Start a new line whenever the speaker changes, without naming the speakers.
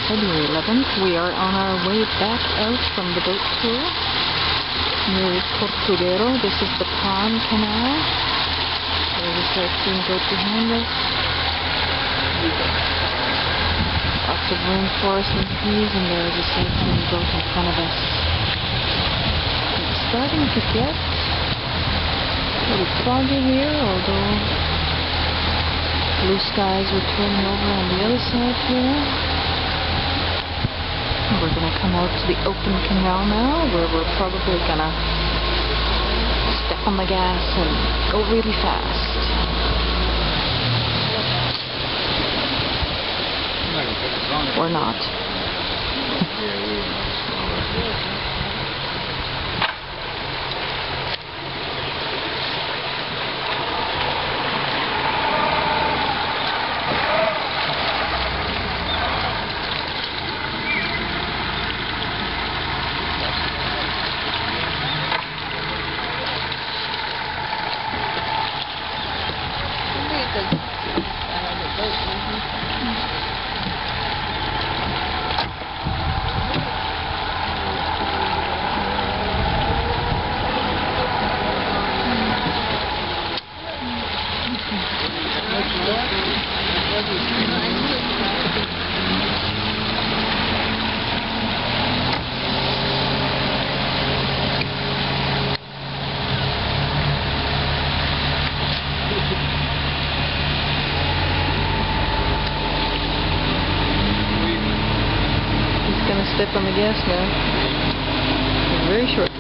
February 11th. We are on our way back out from the boat tour near Tortuguero. This is the Pond Canal. There is our steamboat behind us. Lots of rainforest and trees, and there is a sightseeing boat in front of us. It's starting to get a little foggy here, although blue skies are turning over on the other side here. We're going to come out to the open canal now, where we're probably going to step on the gas and go really fast. Or not. Step on the gas now. In a very short